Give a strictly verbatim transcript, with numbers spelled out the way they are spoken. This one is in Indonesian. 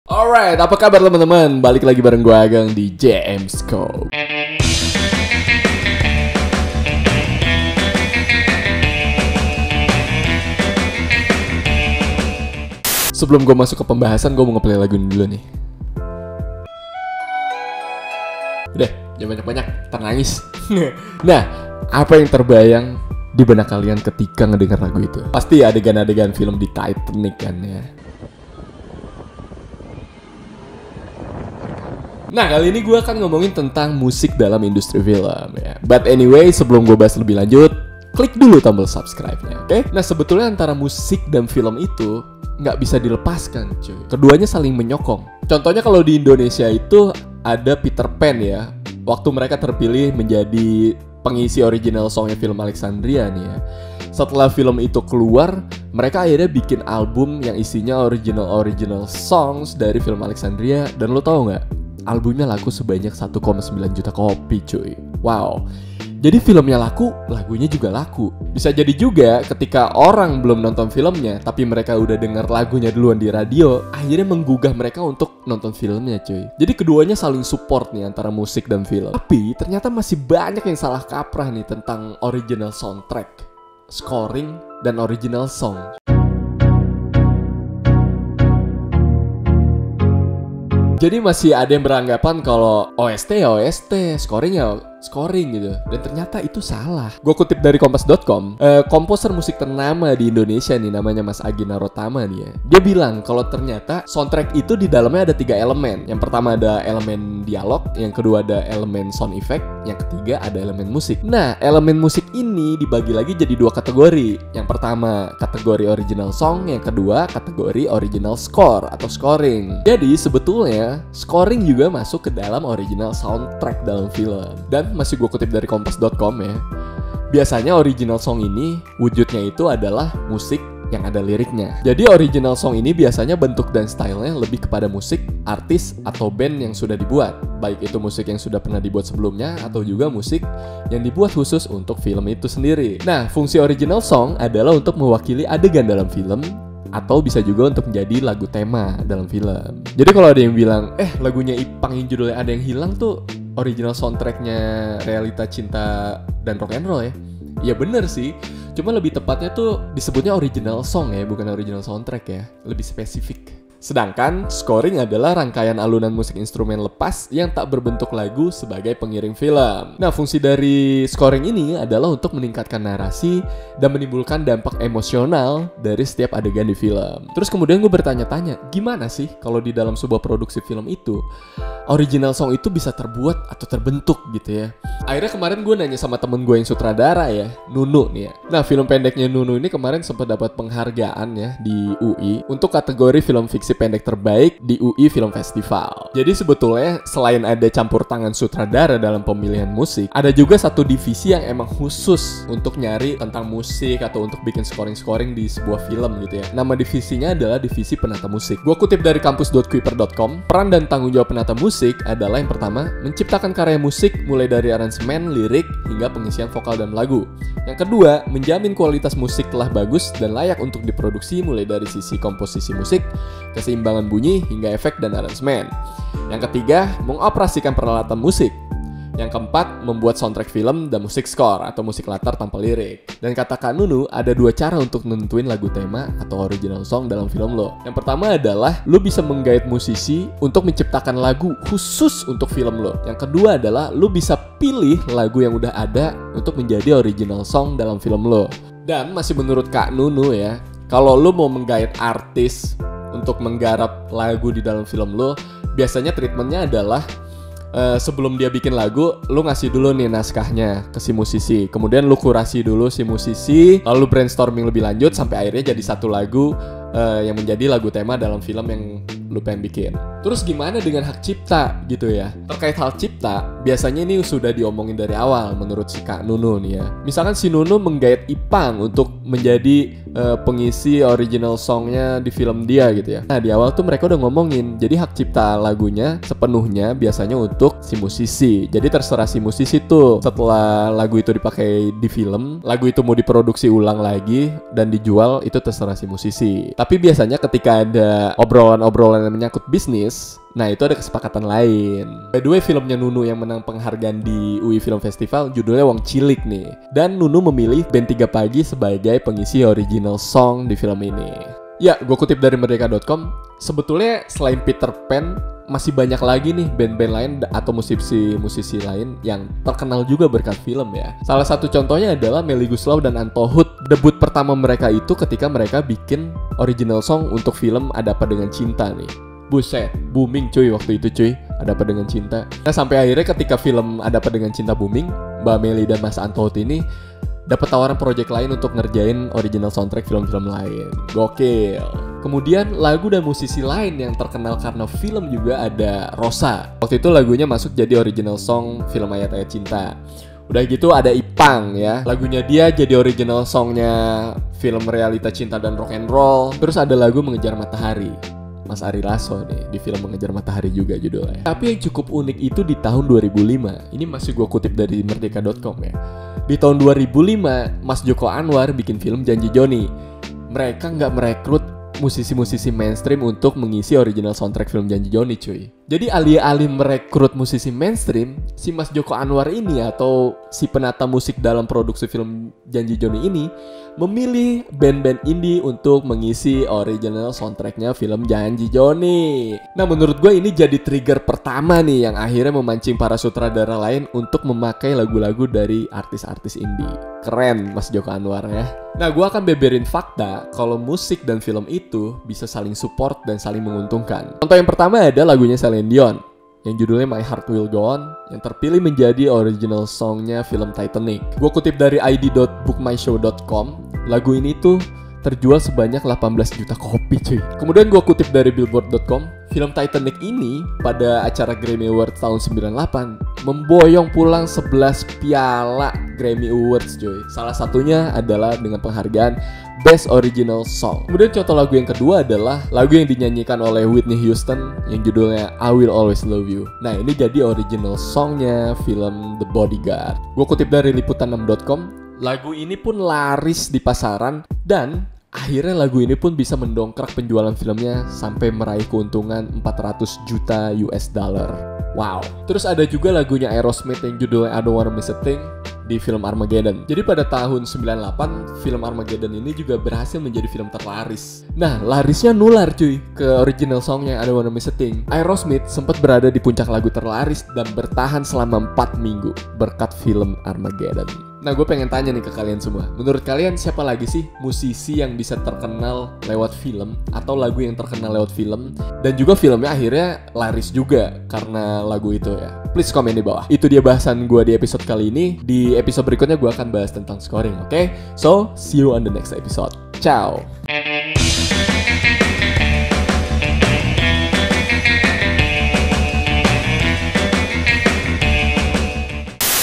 Alright, apa kabar teman-teman? Balik lagi bareng gue Agang di J M Scope. Sebelum gue masuk ke pembahasan, gue mau ngeplay lagu ini dulu nih. Udah, jangan banyak-banyak, ternangis. Nah, apa yang terbayang di benak kalian ketika ngedengar lagu itu? Pasti adegan-adegan film di Titanic kan ya. Nah, kali ini gue akan ngomongin tentang musik dalam industri film ya. But anyway, sebelum gue bahas lebih lanjut, klik dulu tombol subscribe-nya, oke? Okay? Nah, sebetulnya antara musik dan film itu nggak bisa dilepaskan, cuy. Keduanya saling menyokong. Contohnya kalau di Indonesia itu ada Peter Pan ya. Waktu mereka terpilih menjadi pengisi original songnya film Alexandria nih ya. Setelah film itu keluar, mereka akhirnya bikin album yang isinya original-original songs dari film Alexandria. Dan lo tau nggak? Albumnya laku sebanyak satu koma sembilan juta kopi, cuy. Wow. Jadi filmnya laku, lagunya juga laku. Bisa jadi juga ketika orang belum nonton filmnya, tapi mereka udah denger lagunya duluan di radio, akhirnya menggugah mereka untuk nonton filmnya, cuy. Jadi keduanya saling support nih antara musik dan film. Tapi ternyata masih banyak yang salah kaprah nih tentang original soundtrack, scoring, dan original song. Jadi masih ada yang beranggapan kalau O S T ya O S T, scoring ya scoring gitu. Dan ternyata itu salah. Gue kutip dari kompas dot com, eh, komposer musik ternama di Indonesia nih, namanya Mas Agi Narotama nih ya. Dia bilang kalau ternyata soundtrack itu di dalamnya ada tiga elemen. Yang pertama ada elemen dialog, yang kedua ada elemen sound effect, yang ketiga ada elemen musik. Nah, elemen musik ini dibagi lagi jadi dua kategori. Yang pertama kategori original song, yang kedua kategori original score atau scoring. Jadi sebetulnya scoring juga masuk ke dalam original soundtrack dalam film. Dan masih gue kutip dari kompas dot com ya. Biasanya original song ini wujudnya itu adalah musik yang ada liriknya. Jadi original song ini biasanya bentuk dan stylenya lebih kepada musik, artis, atau band yang sudah dibuat. Baik itu musik yang sudah pernah dibuat sebelumnya atau juga musik yang dibuat khusus untuk film itu sendiri. Nah, fungsi original song adalah untuk mewakili adegan dalam film, atau bisa juga untuk menjadi lagu tema dalam film. Jadi kalau ada yang bilang, eh lagunya Ipang yang judulnya Ada Yang Hilang tuh original soundtracknya Realita Cinta dan Rock and Roll ya. Ya bener sih, cuma lebih tepatnya tuh disebutnya original song ya, bukan original soundtrack ya. Lebih spesifik. Sedangkan scoring adalah rangkaian alunan musik instrumen lepas yang tak berbentuk lagu sebagai pengiring film. Nah, fungsi dari scoring ini adalah untuk meningkatkan narasi dan menimbulkan dampak emosional dari setiap adegan di film. Terus kemudian gue bertanya-tanya, gimana sih kalau di dalam sebuah produksi film itu original song itu bisa terbuat atau terbentuk gitu ya. Akhirnya kemarin gue nanya sama temen gue yang sutradara ya, Nunu nih ya. Nah, film pendeknya Nunu ini kemarin sempat dapat penghargaan ya di U I untuk kategori film fiksi pendek terbaik di U I Film Festival. Jadi sebetulnya selain ada campur tangan sutradara dalam pemilihan musik, ada juga satu divisi yang emang khusus untuk nyari tentang musik atau untuk bikin scoring-scoring di sebuah film gitu ya. Nama divisinya adalah divisi penata musik. Gua kutip dari kampus dot kuiper dot com, peran dan tanggung jawab penata musik adalah yang pertama, menciptakan karya musik mulai dari aransemen, lirik, hingga pengisian vokal dan lagu. Yang kedua, menjamin kualitas musik telah bagus dan layak untuk diproduksi mulai dari sisi komposisi musik, keseimbangan bunyi, hingga efek dan aransemen. Yang ketiga, mengoperasikan peralatan musik. Yang keempat, membuat soundtrack film dan musik score atau musik latar tanpa lirik. Dan kata Kak Nunu, ada dua cara untuk nentuin lagu tema atau original song dalam film lo. Yang pertama adalah lo bisa menggait musisi untuk menciptakan lagu khusus untuk film lo. Yang kedua adalah lo bisa pilih lagu yang udah ada untuk menjadi original song dalam film lo. Dan masih menurut Kak Nunu ya, kalau lo mau menggait artis untuk menggarap lagu di dalam film lo, biasanya treatmentnya adalah uh, sebelum dia bikin lagu, lo ngasih dulu nih naskahnya ke si musisi. Kemudian lo kurasi dulu si musisi, lalu brainstorming lebih lanjut sampai akhirnya jadi satu lagu uh, yang menjadi lagu tema dalam film yang lu pengen bikin. Terus gimana dengan hak cipta gitu ya? Terkait hak cipta, biasanya ini sudah diomongin dari awal menurut si Kak Nunu nih ya. Misalkan si Nunu menggait Ipang untuk menjadi uh, pengisi original songnya di film dia gitu ya. Nah, di awal tuh mereka udah ngomongin, jadi hak cipta lagunya sepenuhnya biasanya untuk si musisi. Jadi terserah si musisi tuh setelah lagu itu dipakai di film, lagu itu mau diproduksi ulang lagi dan dijual, itu terserah si musisi. Tapi biasanya ketika ada obrolan-obrolan hal-hal yang menyangkut bisnis, nah itu ada kesepakatan lain. By the way, filmnya Nunu yang menang penghargaan di U I Film Festival judulnya Wong Cilik nih. Dan Nunu memilih band tiga Pagi sebagai pengisi original song di film ini. Ya, gue kutip dari merdeka dot com, sebetulnya selain Peter Pan, masih banyak lagi nih band-band lain atau musisi-musisi lain yang terkenal juga berkat film ya. Salah satu contohnya adalah Melly Goeslaw dan Anto Hood. Debut pertama mereka itu ketika mereka bikin original song untuk film Ada Apa Dengan Cinta nih. Buset, booming cuy waktu itu cuy, Ada Apa Dengan Cinta. Nah sampai akhirnya ketika film Ada Apa Dengan Cinta booming, Mbak Melly dan Mas Anto Hood ini dapat tawaran proyek lain untuk ngerjain original soundtrack film-film lain. Gokil. Kemudian lagu dan musisi lain yang terkenal karena film juga ada Rosa. Waktu itu lagunya masuk jadi original song film Ayat-Ayat Cinta. Udah gitu ada Ipang ya. Lagunya dia jadi original songnya film Realita Cinta dan Rock and Roll. Terus ada lagu Mengejar Matahari, Mas Ari Lasso nih, di film Mengejar Matahari juga judulnya. Tapi yang cukup unik itu di tahun dua ribu lima. Ini masih gue kutip dari merdeka dot com ya. Di tahun dua ribu lima, Mas Joko Anwar bikin film Janji Joni. Mereka nggak merekrut musisi-musisi mainstream untuk mengisi original soundtrack film Janji Joni cuy. Jadi alih-alih merekrut musisi mainstream, si Mas Joko Anwar ini atau si penata musik dalam produksi film Janji Joni ini memilih band-band indie untuk mengisi original soundtracknya film Janji Joni. Nah menurut gue ini jadi trigger pertama nih yang akhirnya memancing para sutradara lain untuk memakai lagu-lagu dari artis-artis indie. Keren Mas Joko Anwar ya. Nah gue akan beberin fakta kalau musik dan film itu bisa saling support dan saling menguntungkan. Contoh yang pertama ada lagunya Celine Dion yang judulnya My Heart Will Go On yang terpilih menjadi original songnya film Titanic. Gue kutip dari i d dot book my show dot com, lagu ini tuh terjual sebanyak delapan belas juta kopi cuy. Kemudian gue kutip dari billboard dot com, film Titanic ini pada acara Grammy Awards tahun sembilan puluh delapan memboyong pulang sebelas piala Grammy Awards cuy. Salah satunya adalah dengan penghargaan Best Original Song. Kemudian contoh lagu yang kedua adalah lagu yang dinyanyikan oleh Whitney Houston yang judulnya I Will Always Love You. Nah ini jadi original songnya film The Bodyguard. Gue kutip dari liputan enam dot com, lagu ini pun laris di pasaran dan akhirnya lagu ini pun bisa mendongkrak penjualan filmnya sampai meraih keuntungan empat ratus juta U S dollar. Wow. Terus ada juga lagunya Aerosmith yang judulnya I Don't Wanna Miss a Thing di film Armageddon. Jadi pada tahun sembilan puluh delapan film Armageddon ini juga berhasil menjadi film terlaris. Nah, larisnya nular cuy ke original songnya I Don't Wanna Miss a Thing. Aerosmith sempat berada di puncak lagu terlaris dan bertahan selama empat minggu berkat film Armageddon. Nah, gue pengen tanya nih ke kalian semua. Menurut kalian siapa lagi sih musisi yang bisa terkenal lewat film atau lagu yang terkenal lewat film dan juga filmnya akhirnya laris juga karena lagu itu ya? Please komen di bawah. Itu dia bahasan gue di episode kali ini. Di episode berikutnya gue akan bahas tentang scoring, oke? Okay? So, see you on the next episode. Ciao!